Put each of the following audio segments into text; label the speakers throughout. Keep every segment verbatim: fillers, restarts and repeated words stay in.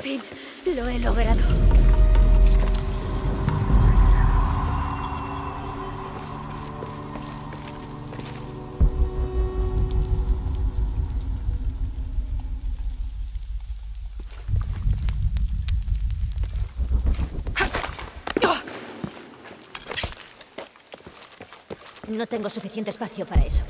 Speaker 1: fin, lo he logrado. No tengo suficiente espacio para eso.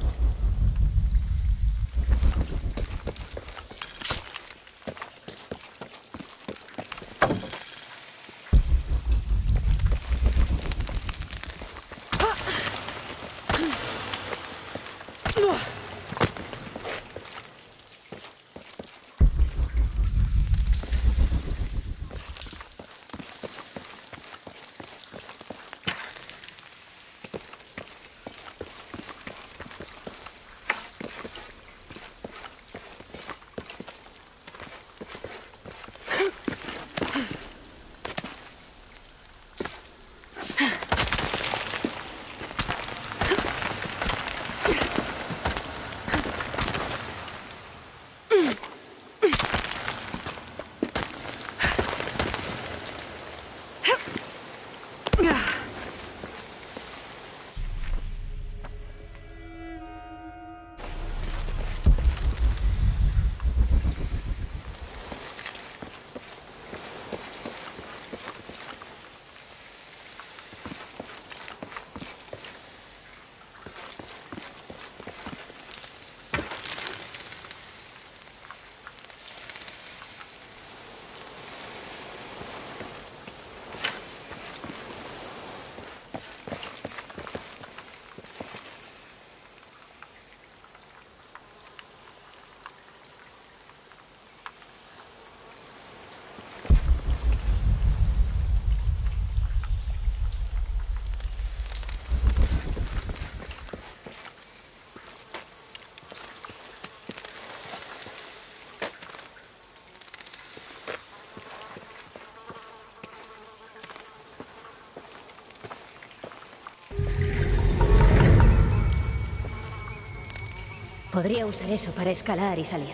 Speaker 1: Podría usar eso para escalar y salir.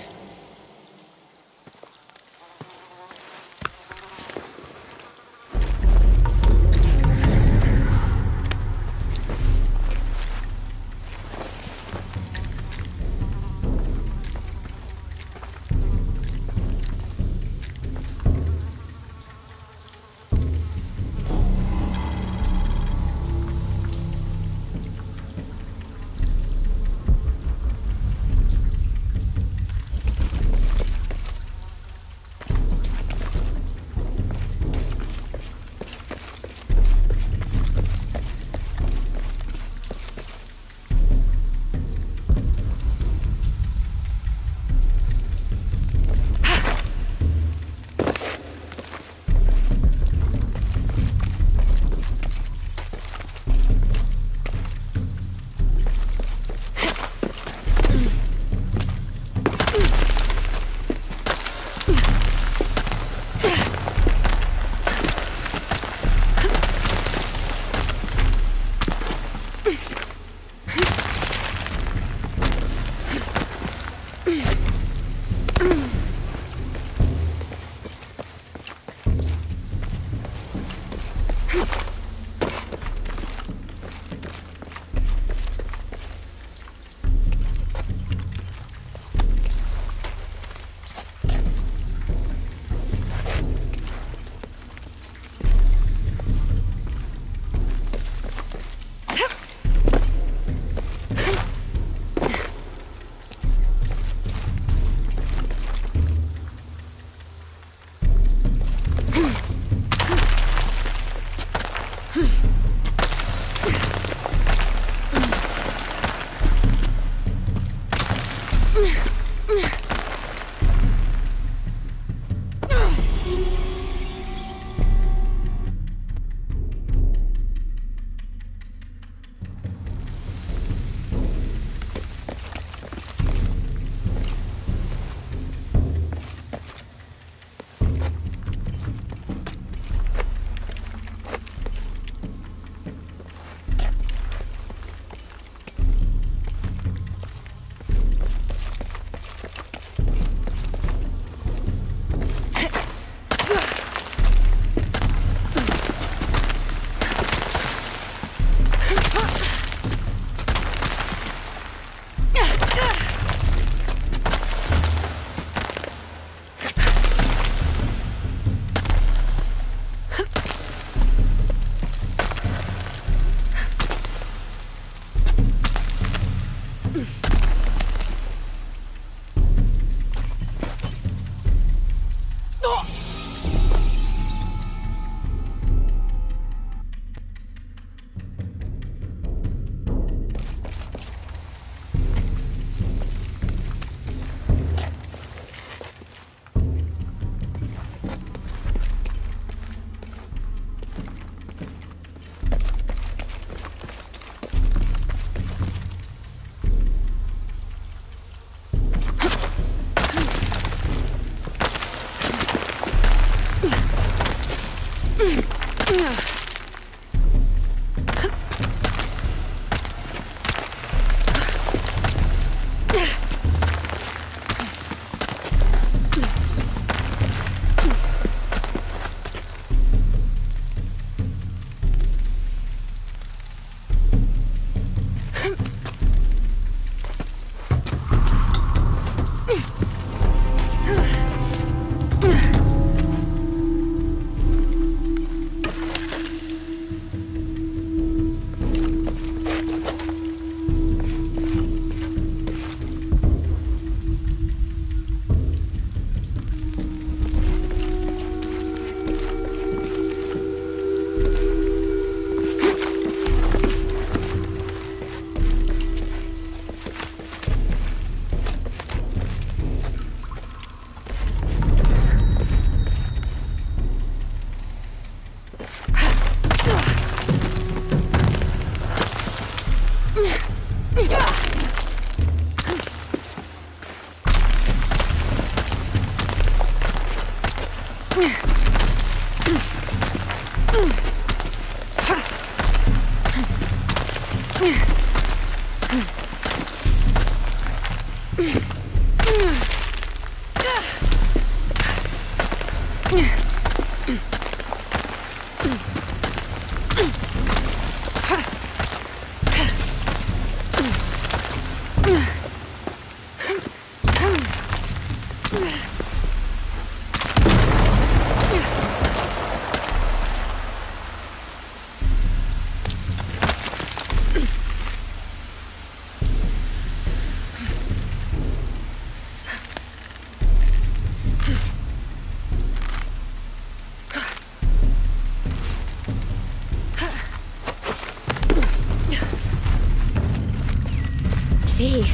Speaker 1: Sí.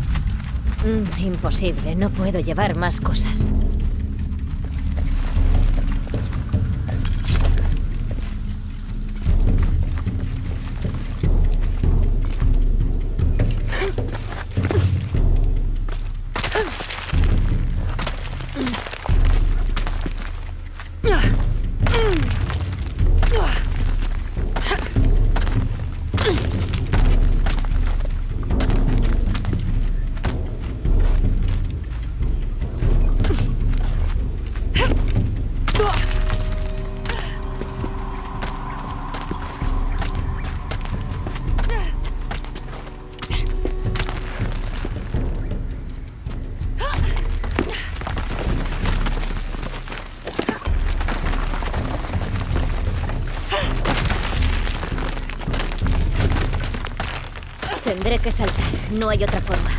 Speaker 1: Mm, imposible, no puedo llevar más cosas. Tendré que saltar, no hay otra forma.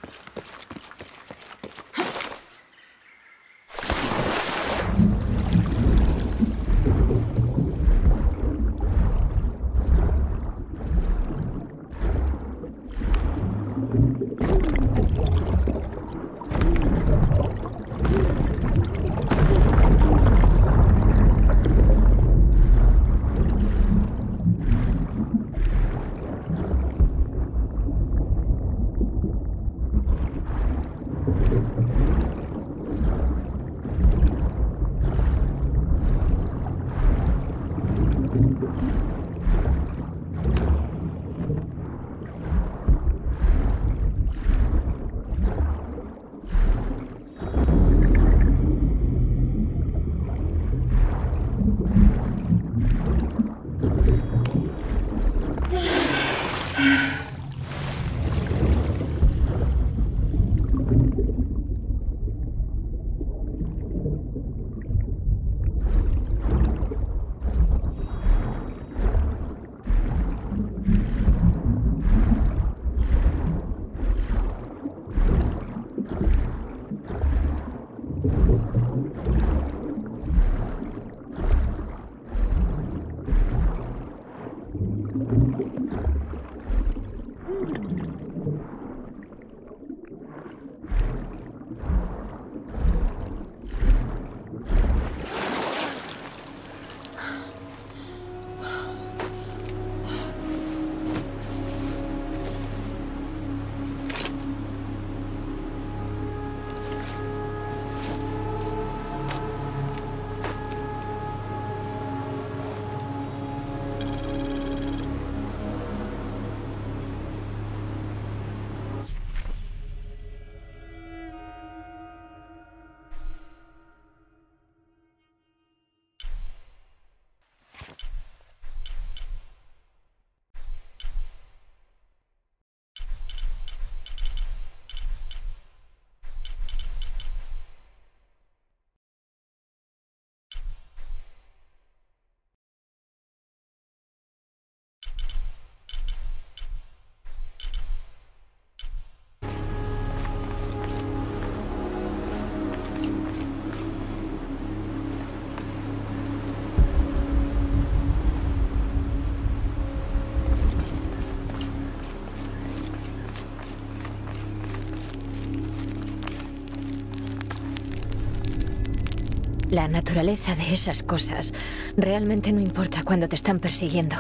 Speaker 1: La naturaleza de esas cosas realmente no importa cuando te están persiguiendo.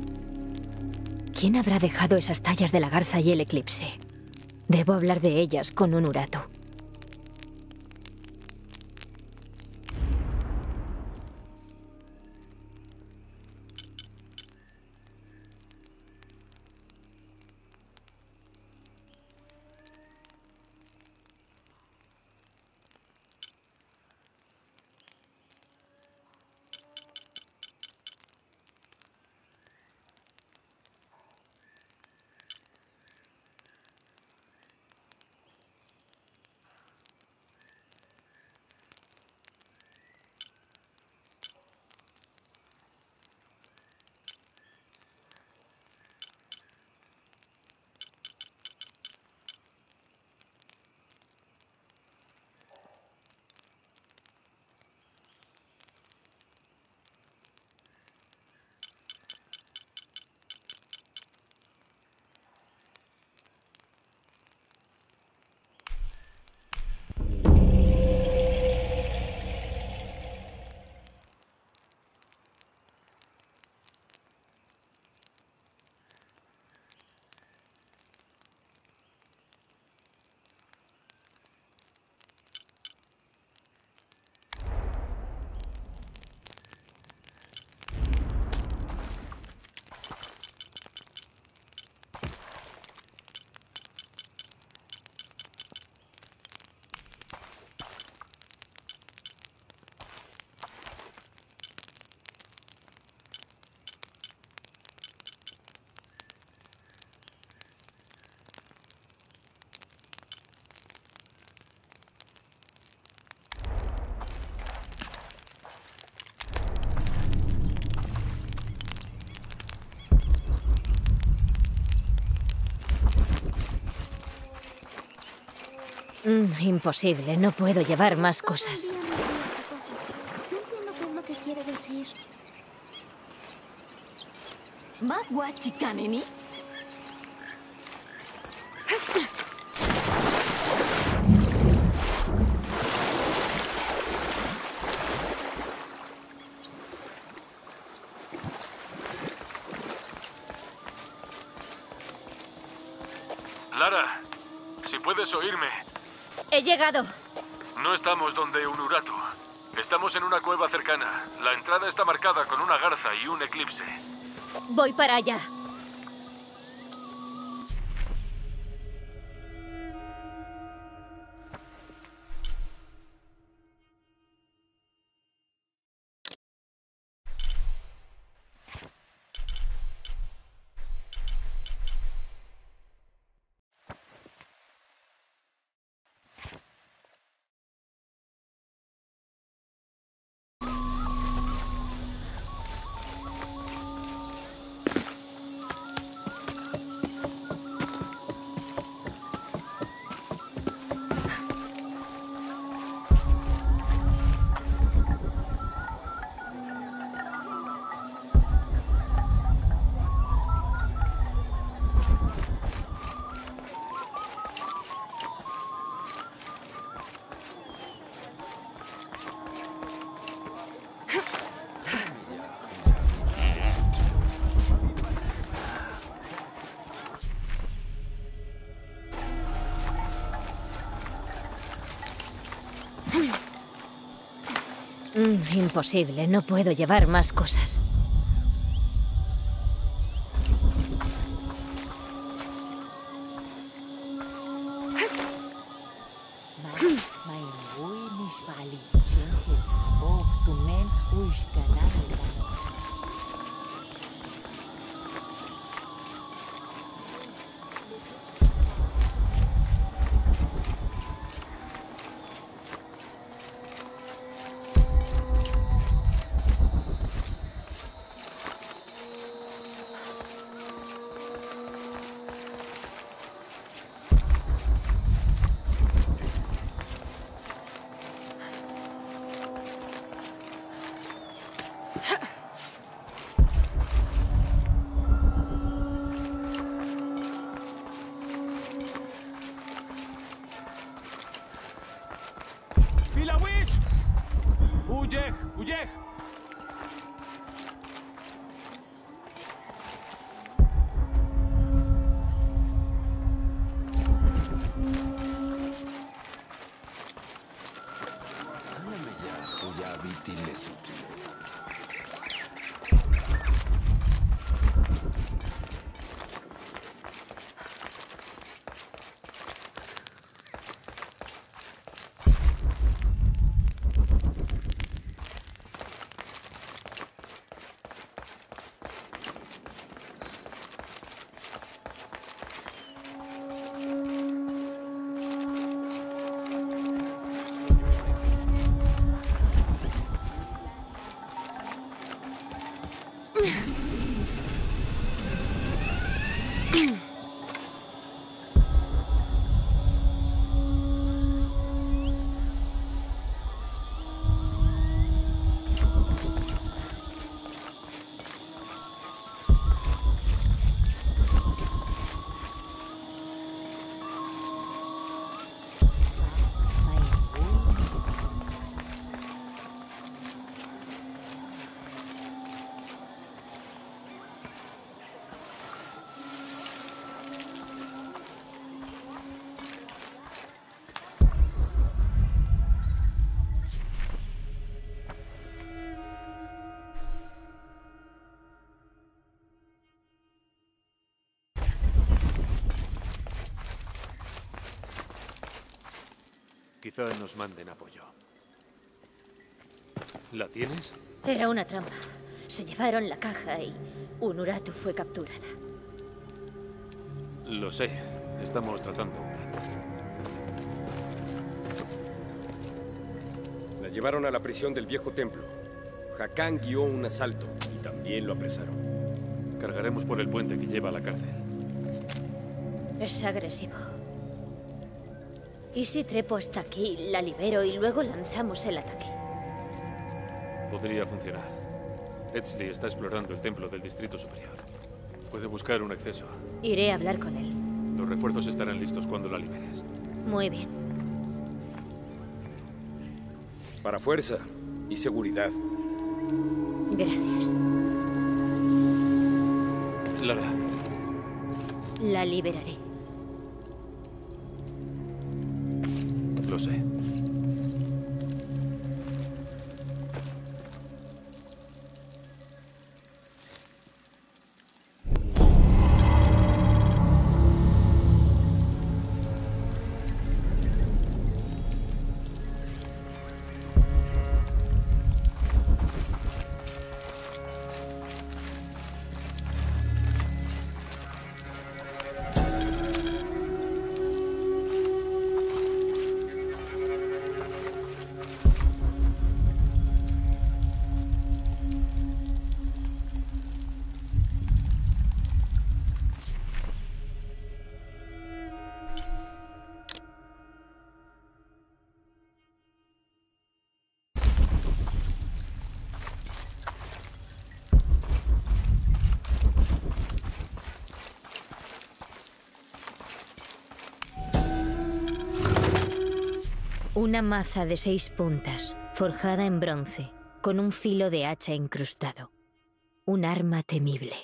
Speaker 1: ¿Quién habrá dejado esas tallas de la garza y el eclipse? Debo hablar de ellas con un Uratu. Mm, imposible, no puedo llevar más cosas.
Speaker 2: No entiendo qué es lo que quiere decir.
Speaker 3: Magua chicaneni.
Speaker 4: Lara, si puedes oírme.
Speaker 1: He llegado.
Speaker 4: No estamos donde Unuratu. Estamos en una cueva cercana. La entrada está marcada con una garza y un eclipse.
Speaker 1: Voy para allá. Mm, imposible, no puedo llevar más cosas.
Speaker 5: ¡Pilawich! ¡Huyej! ¡Huyej!
Speaker 4: Quizá nos manden apoyo. ¿La tienes?
Speaker 1: Era una trampa. Se llevaron la caja y Unuratu fue capturada.
Speaker 4: Lo sé. Estamos tratando.
Speaker 6: La llevaron a la prisión del viejo templo. Hakan guió un asalto y también lo apresaron.
Speaker 4: Cargaremos por el puente que lleva a la cárcel.
Speaker 1: Es agresivo. ¿Y si trepo hasta aquí, la libero y luego lanzamos el ataque?
Speaker 4: Podría funcionar. Etzli está explorando el templo del Distrito Superior. Puede buscar un acceso.
Speaker 1: Iré a hablar con él.
Speaker 4: Los refuerzos estarán listos cuando la liberes.
Speaker 1: Muy bien.
Speaker 6: Para fuerza y seguridad.
Speaker 1: Gracias.
Speaker 4: Lara.
Speaker 1: La liberaré.
Speaker 4: Lo sé.
Speaker 1: Una maza de seis puntas, forjada en bronce, con un filo de hacha incrustado. Un arma temible.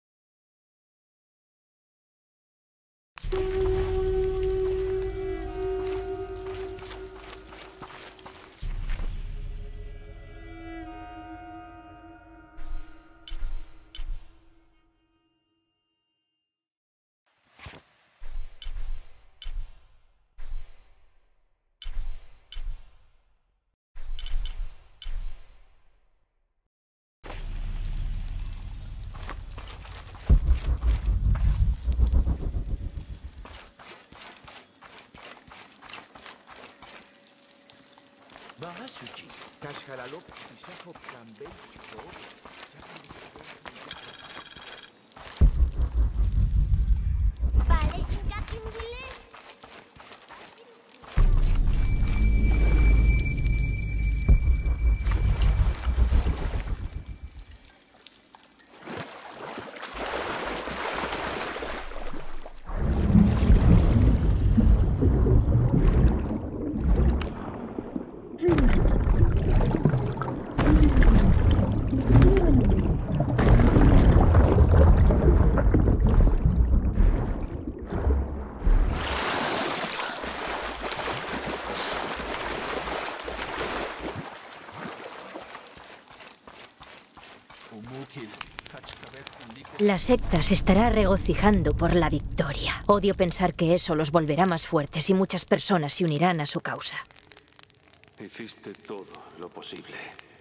Speaker 2: Vale, Ingakimgile.
Speaker 1: La secta se estará regocijando por la victoria. Odio pensar que eso los volverá más fuertes y muchas personas se unirán a su causa.
Speaker 4: Hiciste todo lo posible.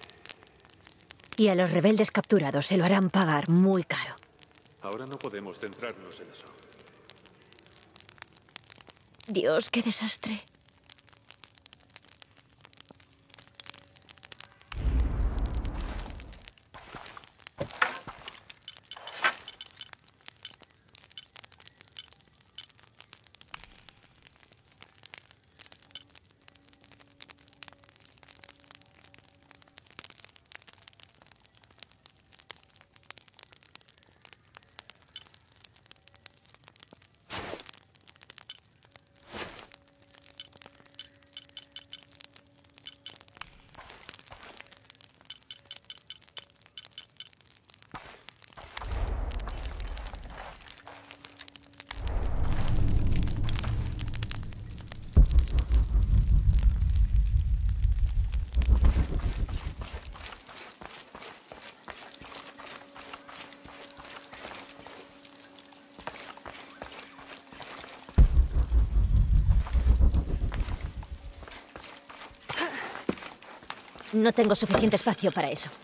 Speaker 1: Y a los rebeldes capturados se lo harán pagar muy caro.
Speaker 4: Ahora no podemos centrarnos en eso.
Speaker 1: Dios, qué desastre. No tengo suficiente espacio para eso.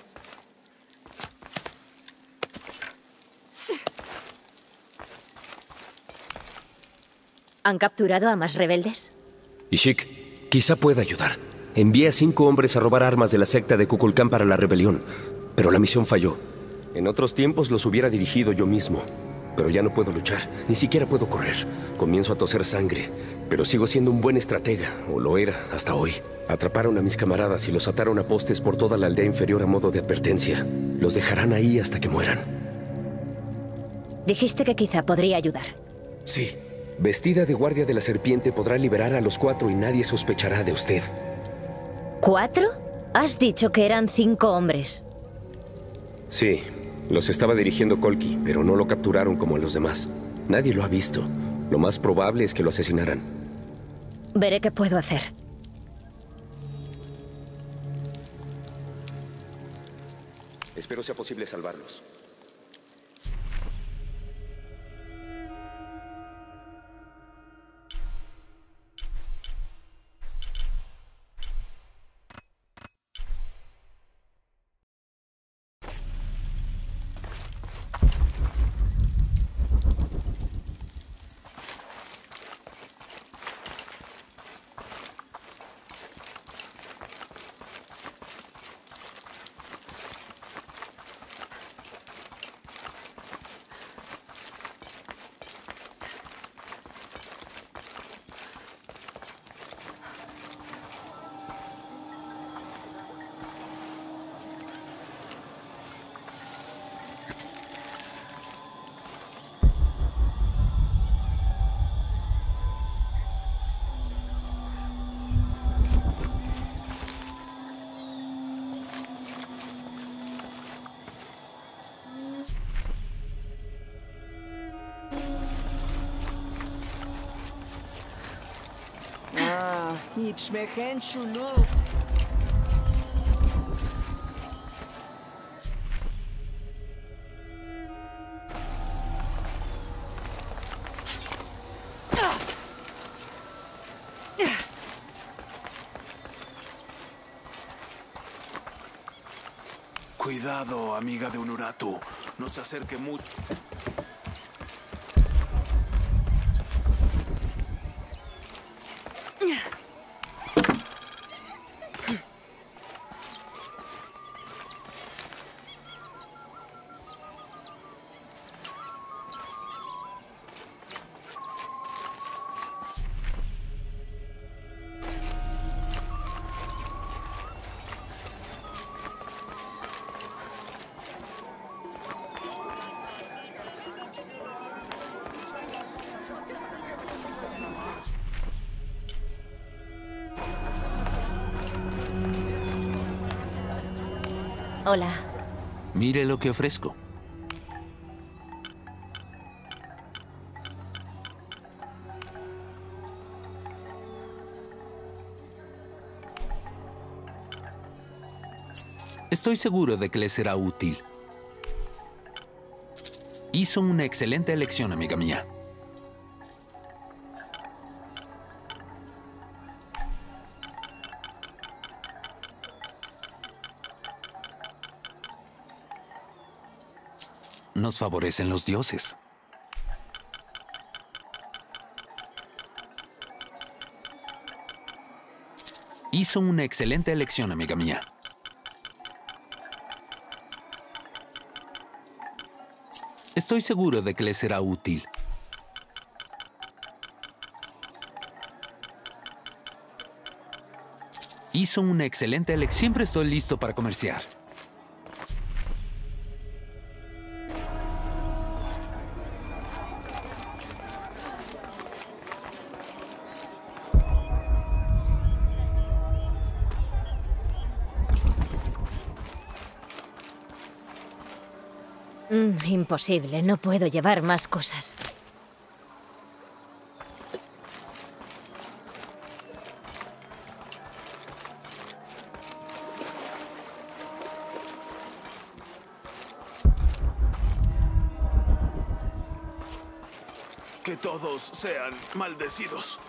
Speaker 1: ¿Han capturado a más rebeldes?
Speaker 6: Ishik, quizá pueda ayudar. Envié a cinco hombres a robar armas de la secta de Kukulkan para la rebelión, pero la misión falló. En otros tiempos los hubiera dirigido yo mismo. pero ya no puedo luchar. Ni siquiera puedo correr. Comienzo a toser sangre, pero sigo siendo un buen estratega, o lo era hasta hoy. Atraparon a mis camaradas y los ataron a postes por toda la aldea inferior a modo de advertencia. Los dejarán ahí hasta que mueran.
Speaker 1: Dijiste que quizá podría ayudar.
Speaker 6: Sí. Vestida de guardia de la serpiente podrá liberar a los cuatro y nadie sospechará de usted.
Speaker 1: ¿Cuatro? Has dicho que eran cinco hombres.
Speaker 6: Sí. Los estaba dirigiendo Kolki, pero no lo capturaron como a los demás. Nadie lo ha visto. Lo más probable es que lo asesinaran.
Speaker 1: Veré qué puedo hacer.
Speaker 6: Espero sea posible salvarlos.
Speaker 7: Ichmehen Shulu.
Speaker 5: Cuidado, amiga de Unuratu. No se acerque mucho.
Speaker 1: Hola.
Speaker 8: Mire lo que ofrezco. Estoy seguro de que le será útil. Hizo una excelente elección, amiga mía. Nos favorecen los dioses. Hizo una excelente elección, amiga mía. Estoy seguro de que le será útil. Hizo una excelente elección. Siempre estoy listo para comerciar.
Speaker 1: Mm, imposible, no puedo llevar más cosas.
Speaker 5: Que todos sean maldecidos.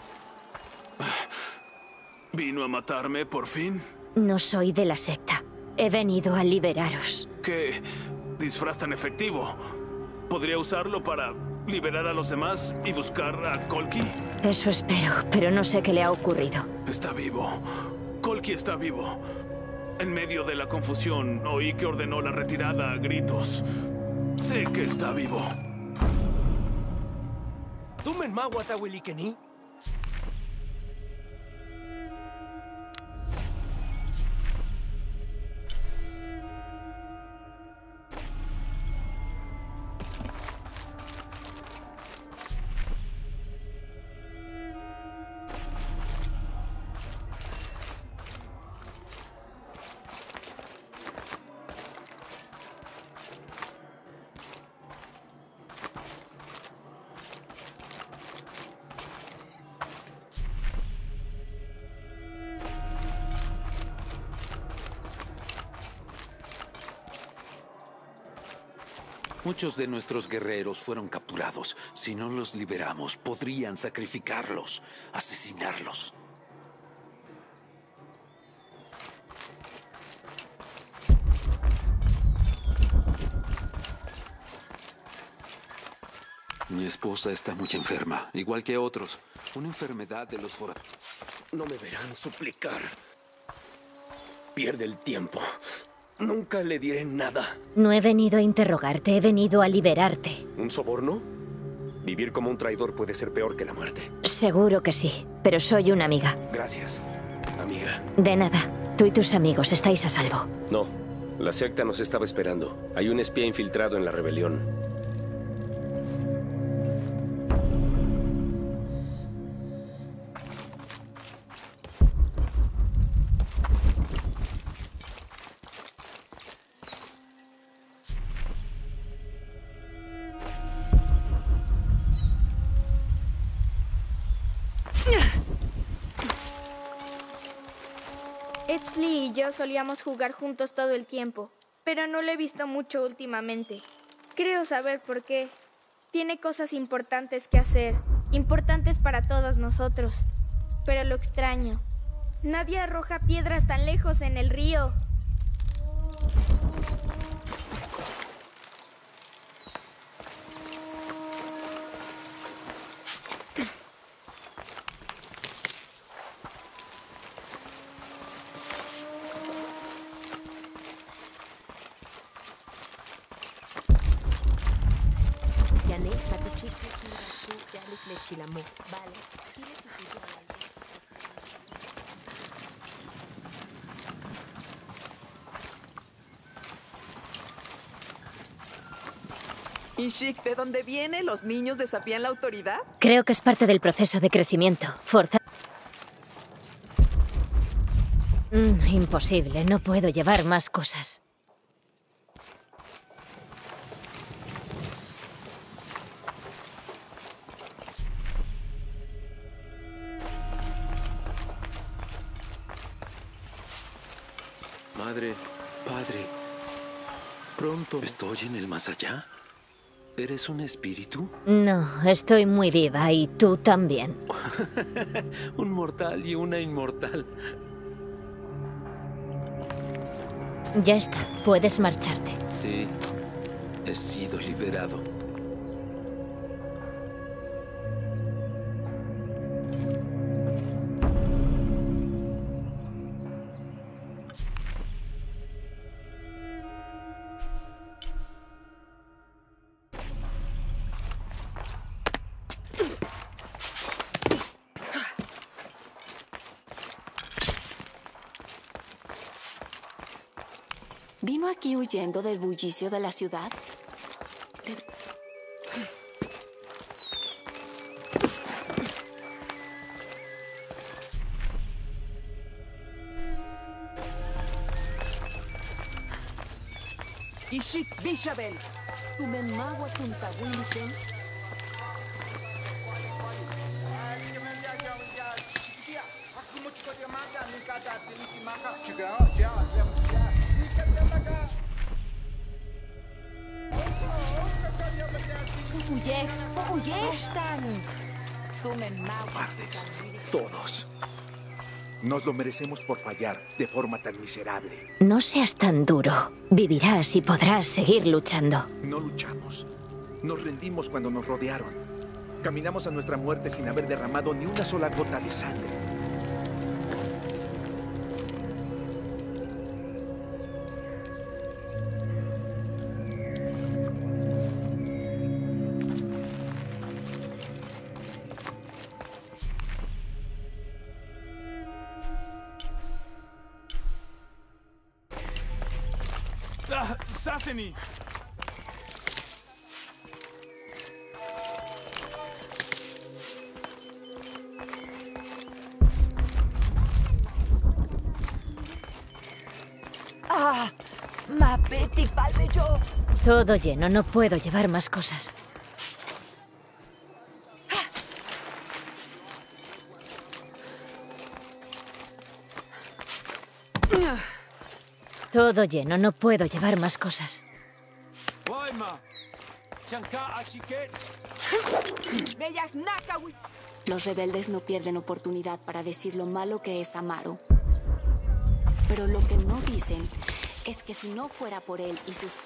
Speaker 5: ¿Vino a matarme por fin?
Speaker 1: No soy de la secta. He venido a liberaros.
Speaker 5: ¿Qué disfraz tan efectivo? ¿Podría usarlo para liberar a los demás y buscar a Kolki?
Speaker 1: Eso espero, pero no sé qué le ha ocurrido.
Speaker 5: Está vivo. Kolki está vivo. En medio de la confusión, oí que ordenó la retirada a gritos. Sé que está vivo.
Speaker 6: Tumen Magua Tawilikeni.
Speaker 8: Muchos de nuestros guerreros fueron capturados. Si no los liberamos, podrían sacrificarlos, asesinarlos. Mi esposa está muy enferma, igual que otros. Una enfermedad de los forajidos.
Speaker 6: No me verán suplicar. Pierde el tiempo. Nunca le diré nada.
Speaker 1: No he venido a interrogarte, he venido a liberarte.
Speaker 6: ¿Un soborno? Vivir como un traidor puede ser peor que la muerte.
Speaker 1: Seguro que sí, pero soy una amiga.
Speaker 6: Gracias, amiga.
Speaker 1: De nada. Tú y tus amigos estáis a salvo.
Speaker 6: No, la secta nos estaba esperando. Hay un espía infiltrado en la rebelión.
Speaker 2: Etzli y yo solíamos jugar juntos todo el tiempo, pero no lo he visto mucho últimamente. Creo saber por qué. Tiene cosas importantes que hacer, importantes para todos nosotros. Pero lo extraño. Nadie arroja piedras tan lejos en el río.
Speaker 3: Ishik, ¿de dónde viene? ¿Los niños desafían la autoridad?
Speaker 1: Creo que es parte del proceso de crecimiento. Forza... Mm, imposible, no puedo llevar más cosas.
Speaker 8: Madre, padre, pronto estoy en el más allá. ¿Eres un espíritu?
Speaker 1: No, estoy muy viva y tú también.
Speaker 8: Un mortal y una inmortal.
Speaker 1: Ya está, puedes marcharte.
Speaker 8: Sí, he sido liberado.
Speaker 3: ¿Vino aquí huyendo del bullicio de la ciudad? De... Ishik Bishabel. Tumen Magua Tuntawiliken.
Speaker 7: Cobardes, todos. Nos lo merecemos por fallar de forma tan miserable.
Speaker 1: No seas tan duro. Vivirás y podrás seguir luchando.
Speaker 7: No luchamos. Nos rendimos cuando nos rodearon. Caminamos a nuestra muerte sin haber derramado ni una sola gota de sangre.
Speaker 5: Saseni!
Speaker 9: Ah, Mapeti Palmeyo.
Speaker 1: Todo lleno, no puedo llevar más cosas. Todo lleno, no puedo llevar más cosas.
Speaker 10: Los rebeldes no pierden oportunidad para decir lo malo que es Amaru. Pero lo que no dicen es que si no fuera por él y sus...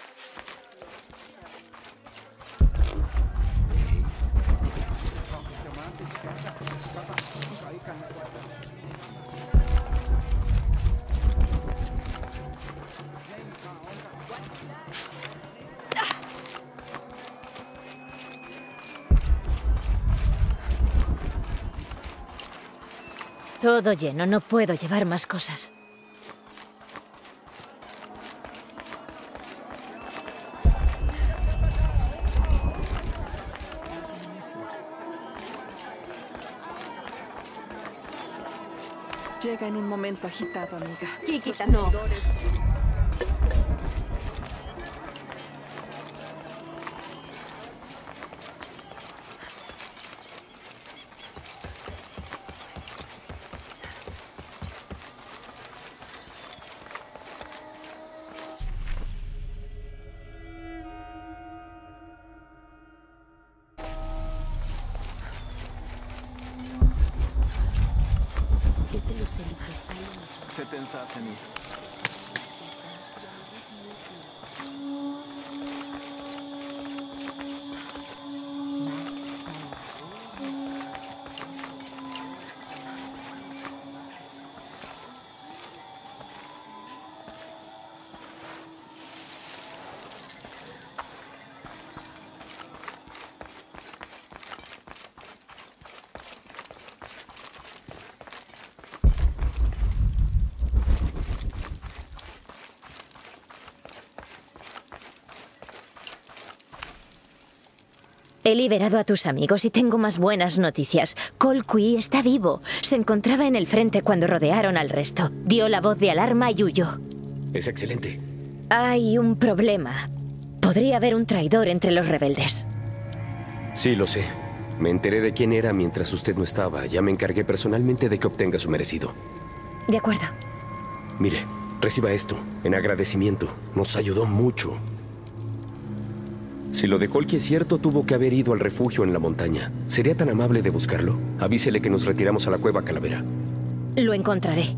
Speaker 1: Todo lleno, no puedo llevar más cosas.
Speaker 3: Llega en un momento agitado, amiga.
Speaker 10: Kikita, no.
Speaker 5: Seten Saseni.
Speaker 1: He liberado a tus amigos y tengo más buenas noticias. Colqui está vivo. Se encontraba en el frente cuando rodearon al resto. Dio la voz de alarma y huyó.
Speaker 6: Es excelente.
Speaker 1: Hay un problema. Podría haber un traidor entre los rebeldes.
Speaker 6: Sí, lo sé. Me enteré de quién era mientras usted no estaba. Ya me encargué personalmente de que obtenga su merecido.
Speaker 1: De acuerdo.
Speaker 6: Mire, reciba esto, en agradecimiento. Nos ayudó mucho. Si lo de Colqui es cierto, tuvo que haber ido al refugio en la montaña. ¿Sería tan amable de buscarlo? Avísele que nos retiramos a la cueva Calavera.
Speaker 1: Lo encontraré.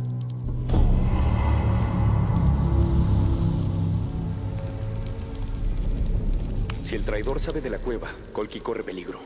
Speaker 6: Si el traidor sabe de la cueva, Colqui corre peligro.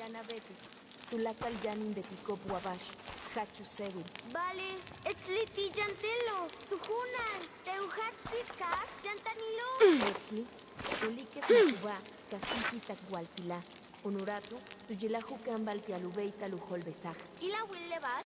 Speaker 11: Yana Bete, Tulakal Yanin de Tikop Wabash, Hachu Sevil.
Speaker 12: Vale, Etzli Tillantelo, Tujunan, Teuhatsi Kak, Yantanilo.
Speaker 11: Etzli, Ulikes Makuba, Kasiki Takwaltila, Onuratu, Tuyilahu Kambal Tialubeita Lujol Besaj.
Speaker 12: ¿Y la Will